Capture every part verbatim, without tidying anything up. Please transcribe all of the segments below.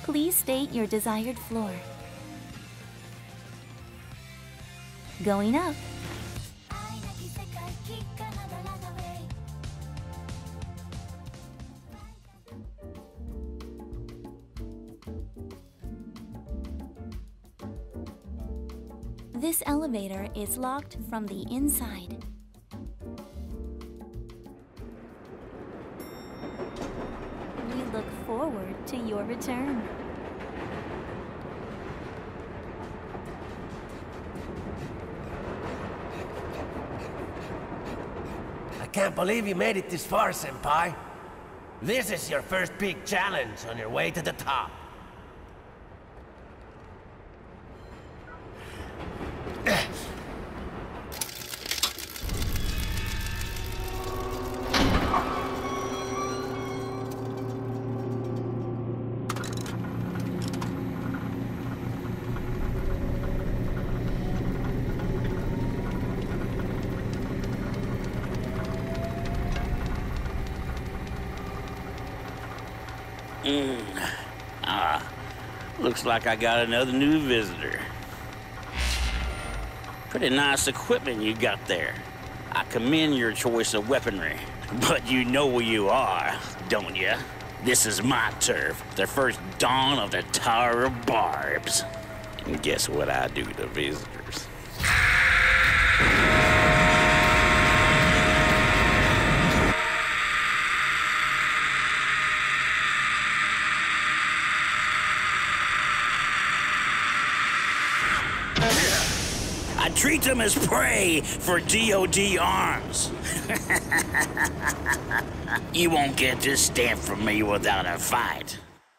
Please state your desired floor. Going up. This elevator is locked from the inside. We look forward to your return. I can't believe you made it this far, Senpai. This is your first big challenge on your way to the top. Mm. Ah, looks like I got another new visitor. Pretty nice equipment you got there. I commend your choice of weaponry. But you know where you are, don't you? This is my turf, the first dawn of the Tower of Barbs. And guess what I do to visitors? I treat them as prey for D O D arms. You won't get this stamp from me without a fight.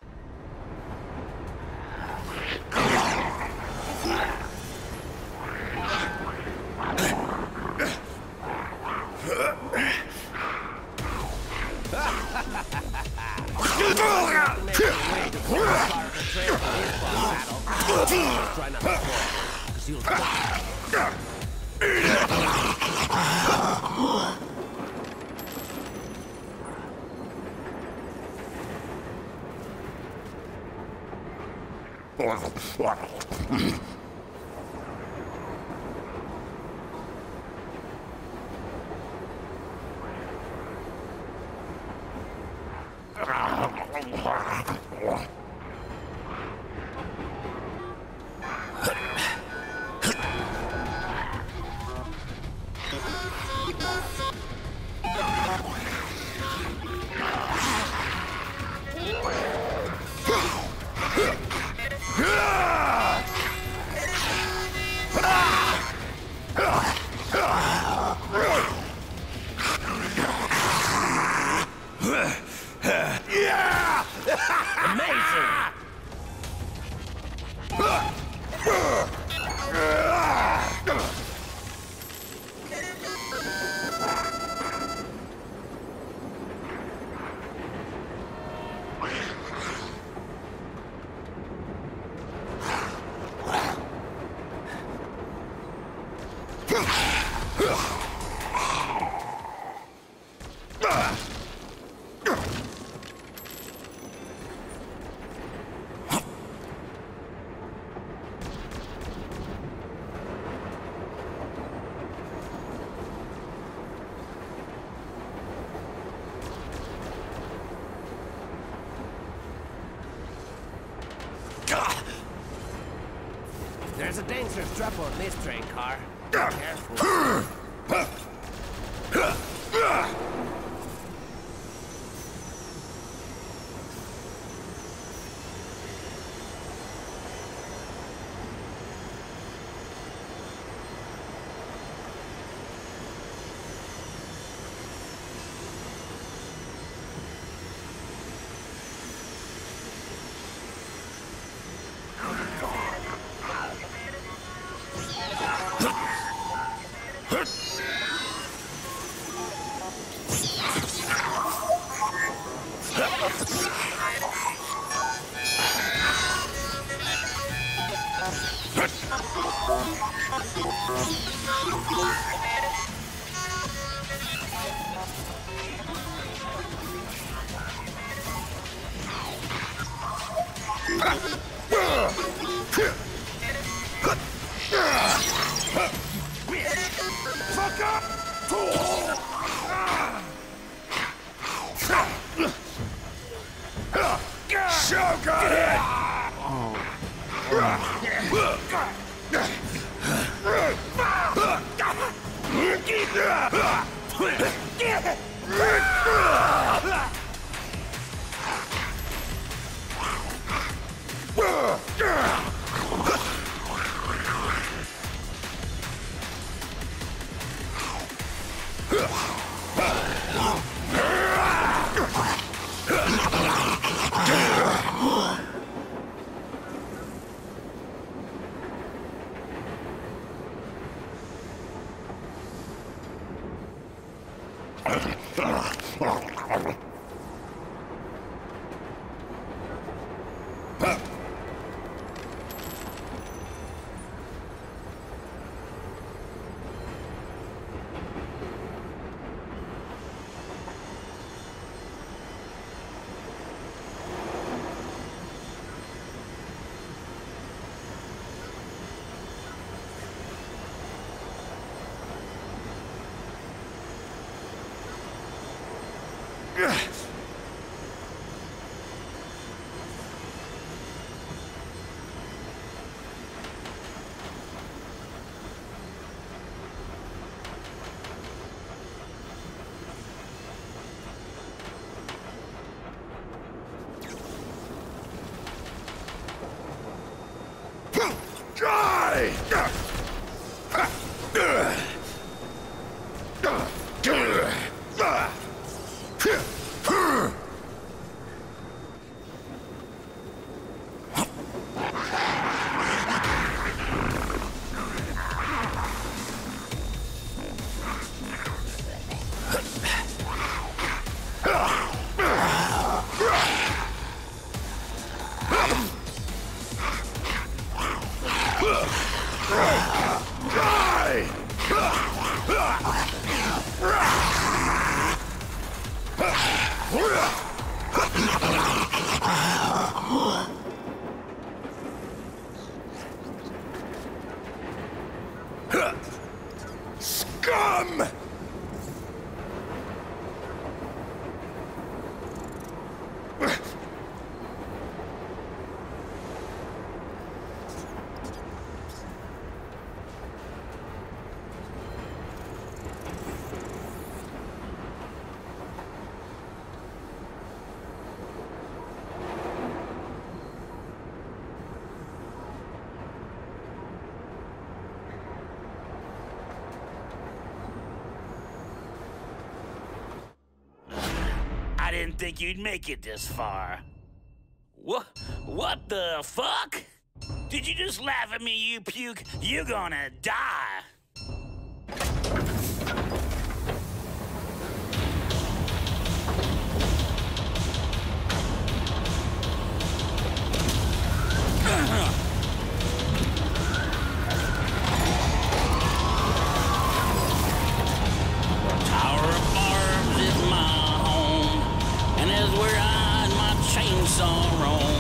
There's a dangerous trap on this train car. Be careful. Fuck up! Shogun! Scum! I didn't think you'd make it this far. What? What the fuck? Did you just laugh at me, you puke? You're gonna die. Tower of Barbs is my home, and is where I and my chainsaw roam.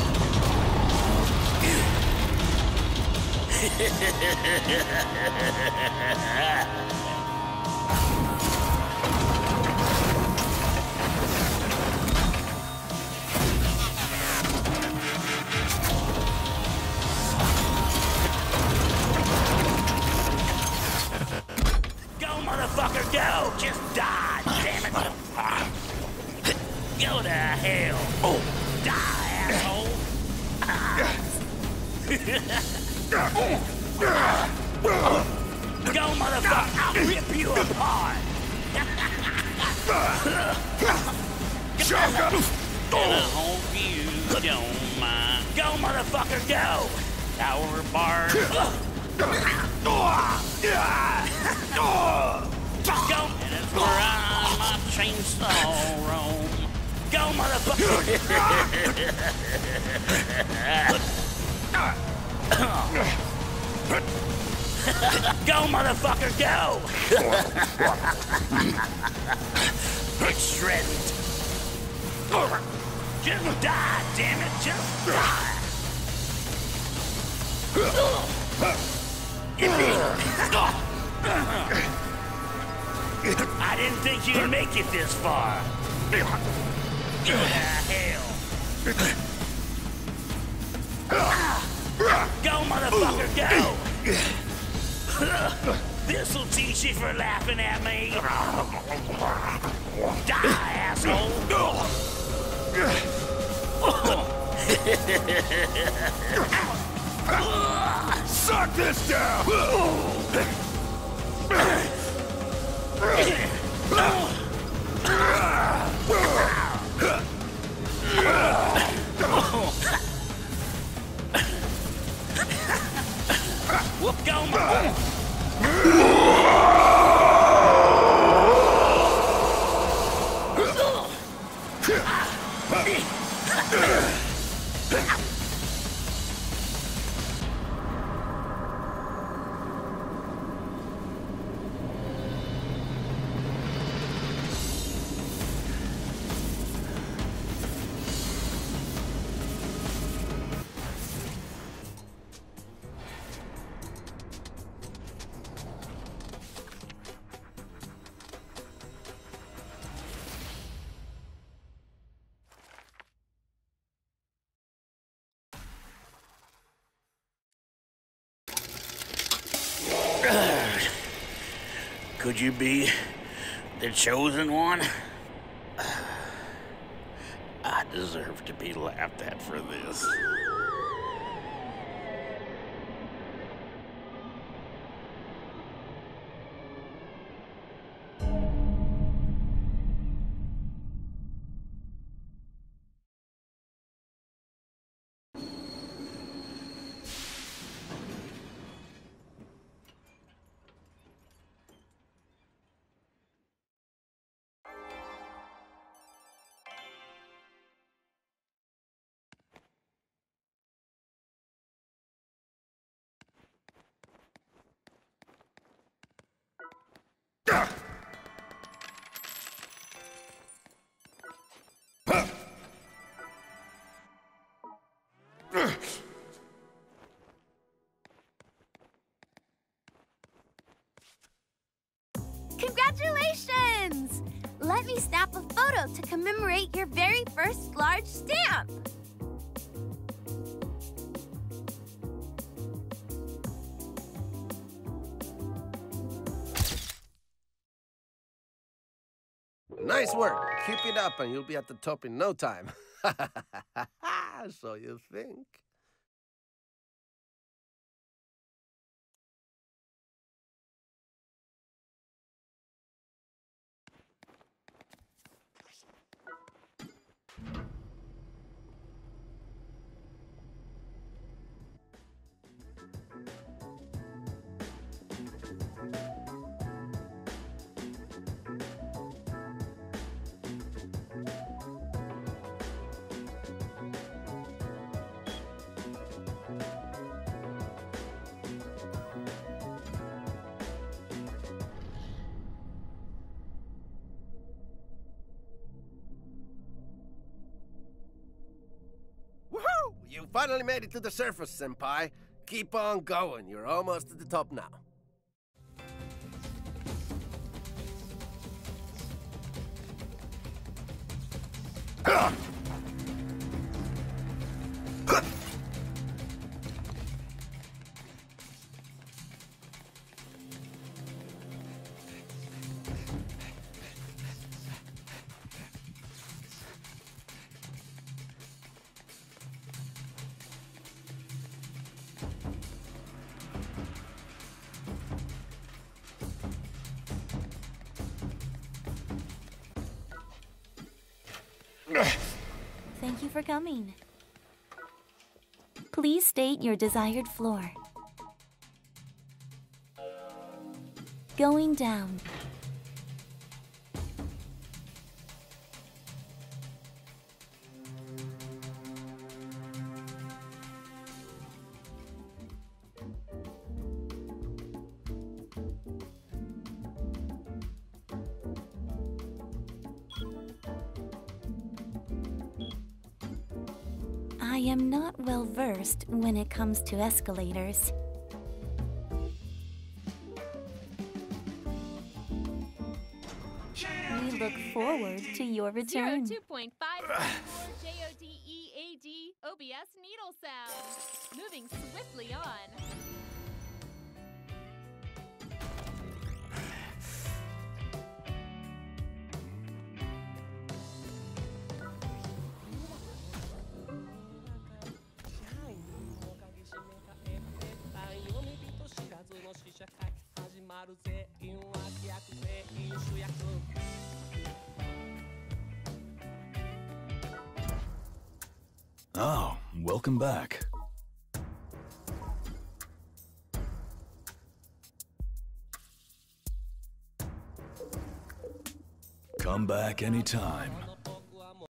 Go, motherfucker, go! Just die, damn it! Go to hell! Oh, die, asshole! Go, motherfucker! I'll rip you apart! And I hope you don't mind. Go, motherfucker, go! Tower of Barbs. Go! And it's where I and my chainsaw roam. Go, motherfucker! Go, motherfucker, go! It's shredded. Just die, damn it, just die! I didn't think you'd make it this far. Go to hell. Go, motherfucker, go! This'll teach you for laughing at me. Die, asshole! Suck this down! Whoop, go, my Could you be the chosen one? I deserve to be laughed at for this. Congratulations! Let me snap a photo to commemorate your very first large stamp. Nice work. Keep it up and you'll be at the top in no time. So you think? You finally made it to the surface, Senpai. Keep on going. You're almost at the top now. Thank you for coming. Please state your desired floor. Going down. I am not well versed when it comes to escalators. forward to your return. two point five J O D E A D O B S needle sound. Moving swiftly on. Oh, welcome back. Come back anytime.